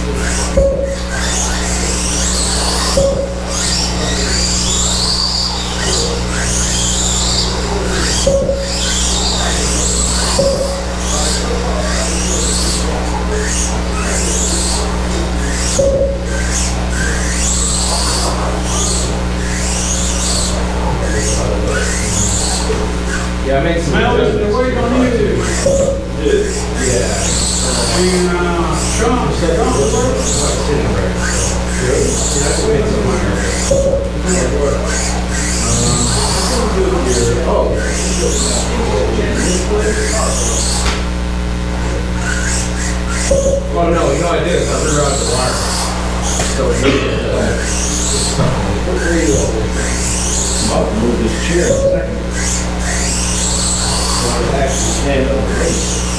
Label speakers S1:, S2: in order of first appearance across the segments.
S1: Yeah, I make some adjustments.
S2: Where you gonna need to?
S1: Yeah.
S2: And Sean,
S1: Oh no, you know what I did is I threw out the wire. So it
S3: I'm about to move this chair in a second. So I actually stand up and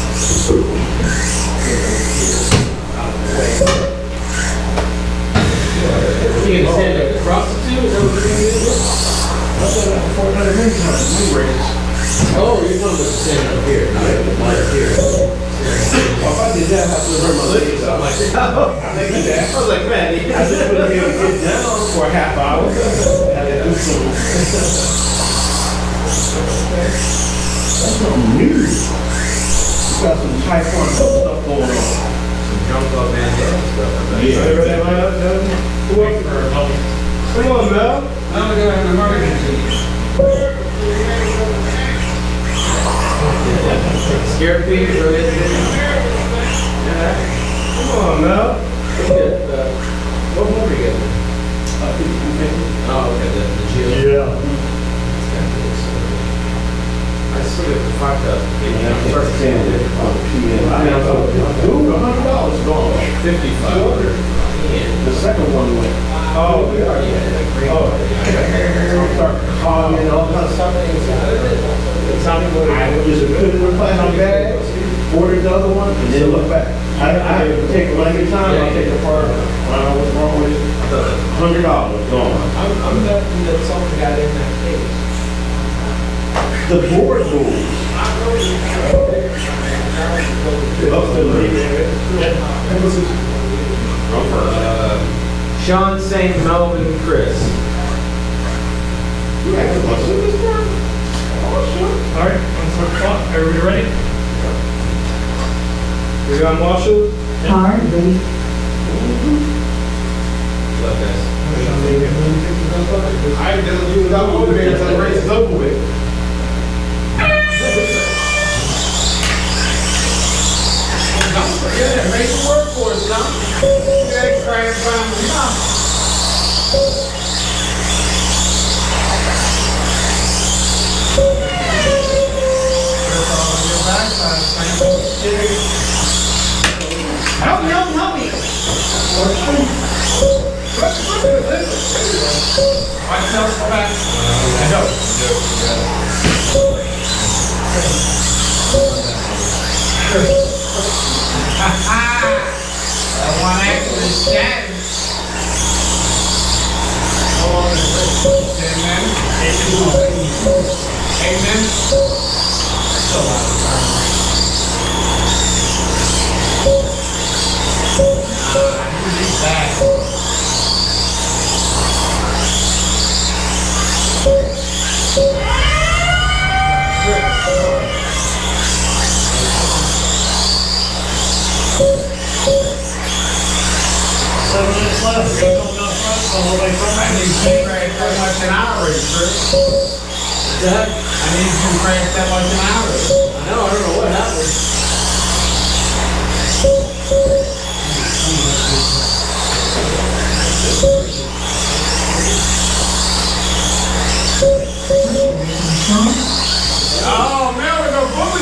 S1: You can stand up across the two? Is that what you're going to do?
S3: I've done that before 100 many times.
S1: Oh, you're talking about standing up here, not here.
S3: Well, if I did that, I have to hurt my legs out. I can do that.
S1: I was like, man,
S3: I just wouldn't be able to get down for a half hour. I had to do something. That's something new. You got some Taekwondo stuff going on.
S1: some jump up and down stuff.
S3: Yeah. Who else? Come on, Mel.
S2: I'm gonna have an emergency.
S1: Scared people, really?
S3: Come on, Mel.
S1: What movie are you getting? Oh, okay, the Jill.
S3: Yeah.
S1: I sort of fucked up.
S3: First candidate on the PM. I mean, dude, $100 gone.
S1: 55.
S3: The second one went. Oh, yeah. Start calling and all kinds of stuff. I just put it in the plastic bag, ordered the other one, and then look back. I take it every time. I take it apart. What's wrong with it? $100 gone.
S1: I'm betting that something got in that case.
S3: The board moves.
S1: Sean, St. Melvin, Chris.
S4: All right, on the clock. Everybody ready?
S3: We got Marshall.
S5: Hard, ready.
S1: Love this.
S3: I just use that motivator until the race is over with.
S2: Yeah, make it work for us, now. You ain't crying from the mouth. Help me, help me, help me. Watch out, go back. I know. That one actually shattered. Amen. I need you to crash that much an hour, Chris. I need you to crash that much an hour.
S1: I don't know what happened.
S2: Oh, man, we're gonna bully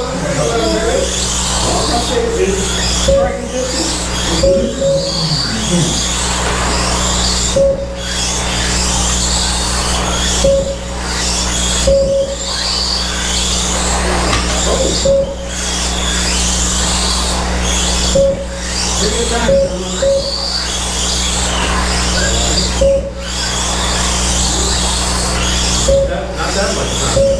S1: Not that much time.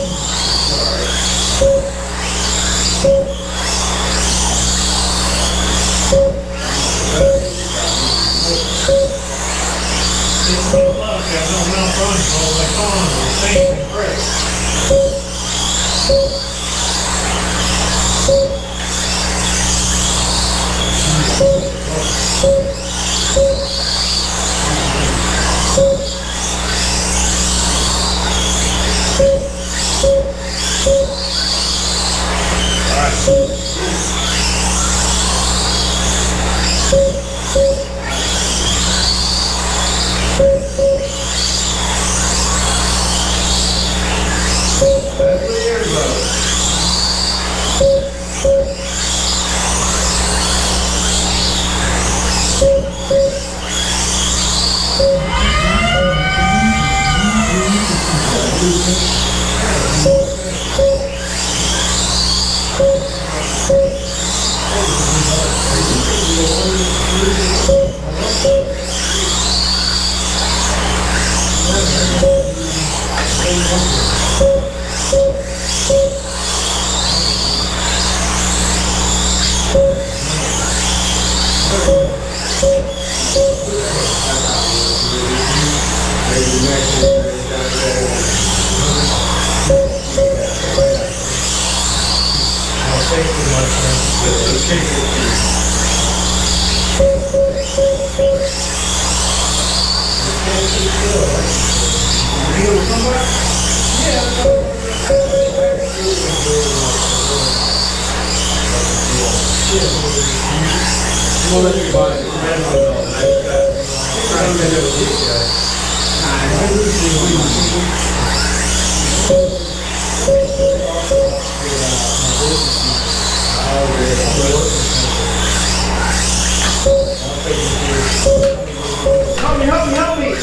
S3: Help me.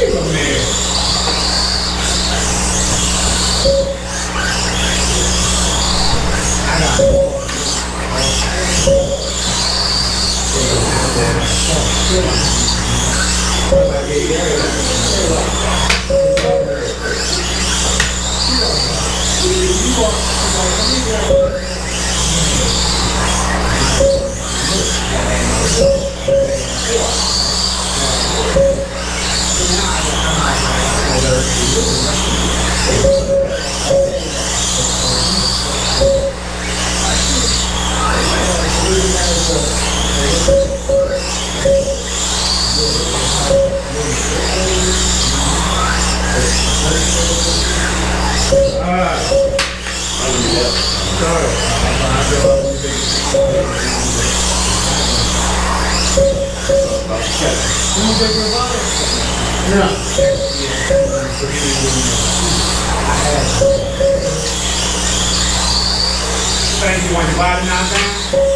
S2: Thank you. Want your body now, man?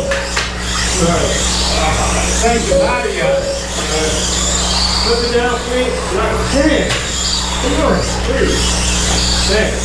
S2: Thank you, body. Put it down, please. Like 10. Come on, please. Thanks.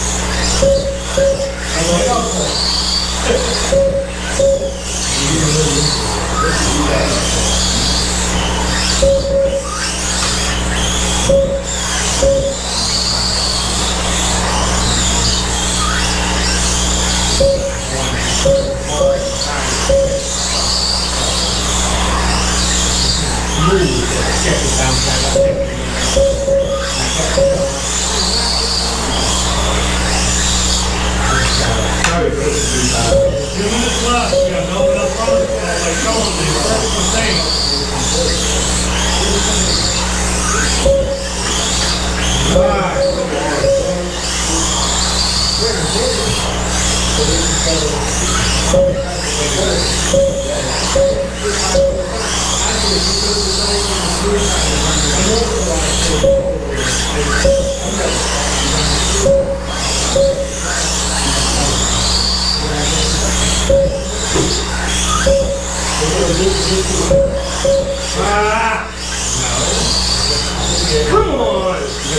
S2: Come on!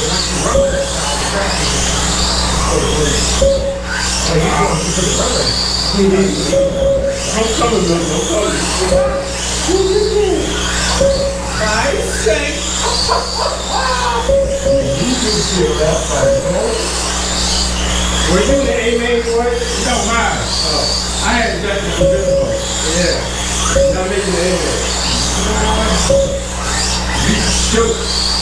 S2: I'm coming, man. I'm coming. I say. Were you the amen boy? It don't matter. I had that in the video. Yeah. I'm making the amen. You shoot.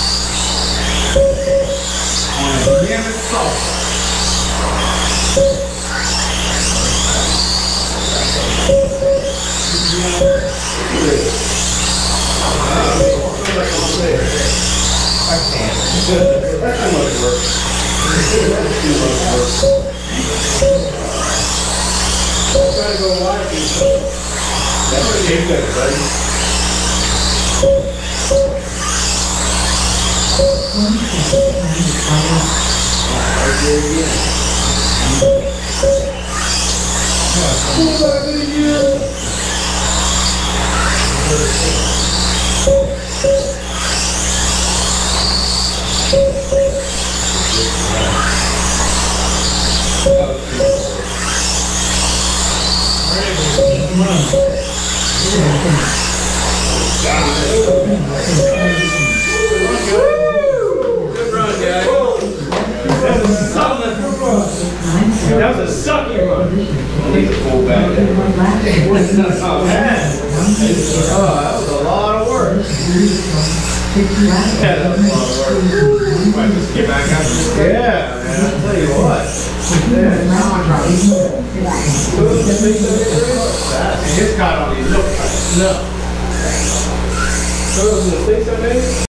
S2: On a yam and salt.
S1: Good run, guys.
S2: That was a sucky run.
S3: I need to pull back. Oh, man. Oh, that was a lot of work. Yeah, that was a lot of work. Might just get back out there. Yeah, man. I'll tell you what. It's got all these.
S1: No. So, the 6 I made?